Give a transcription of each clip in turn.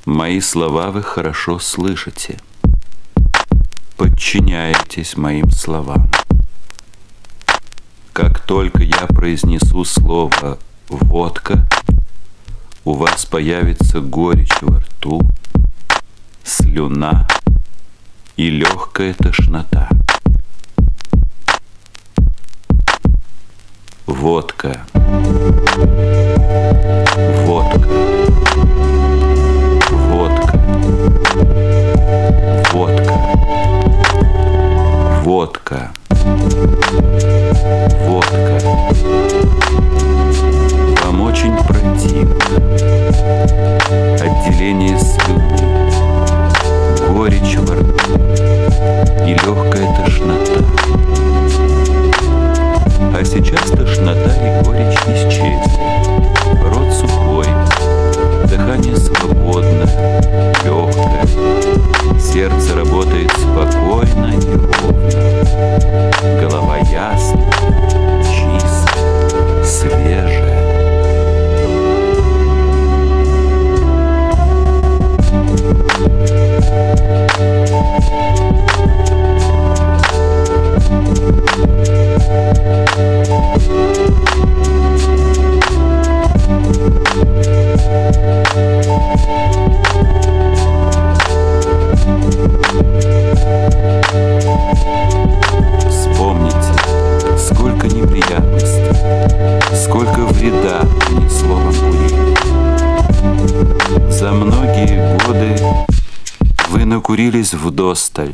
Мои слова вы хорошо слышите. Подчиняетесь моим словам. Как только я произнесу слово «водка», у вас появится горечь во рту, слюна и легкая тошнота. Водка. Водка. Водка. Водка. Водка. Водка. Вам очень противно. Отделение слюны, горечь во рту и легкая тошнота. А сейчас тошнота и горечь исчезли. Рот сухой, дыхание свободно, легкое. Сердце работает спокойно и ровно. Голова ясная, чистая, свежая. Вспомните, сколько неприятностей, сколько вреда принесло вам курение. За многие годы вы накурились вдосталь.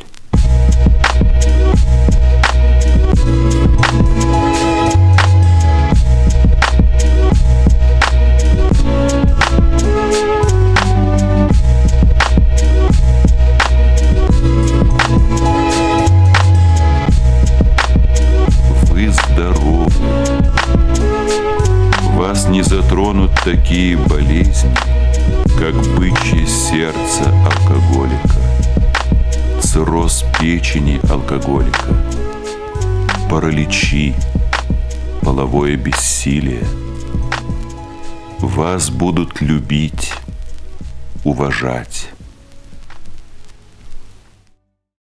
Вас не затронут такие болезни, как бычье сердце алкоголика, цирроз печени алкоголика, параличи, половое бессилие. Вас будут любить, уважать.